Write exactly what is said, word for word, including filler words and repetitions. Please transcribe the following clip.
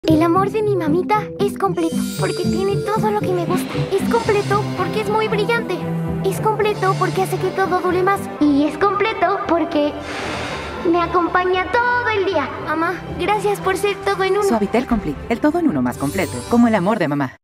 El amor de mi mamita es completo porque tiene todo lo que me gusta. Es completo porque es muy brillante. Es completo porque hace que todo dure más. Y es completo porque me acompaña todo el día. Mamá, gracias por ser todo en uno. Suavitel Complete, el todo en uno más completo, como el amor de mamá.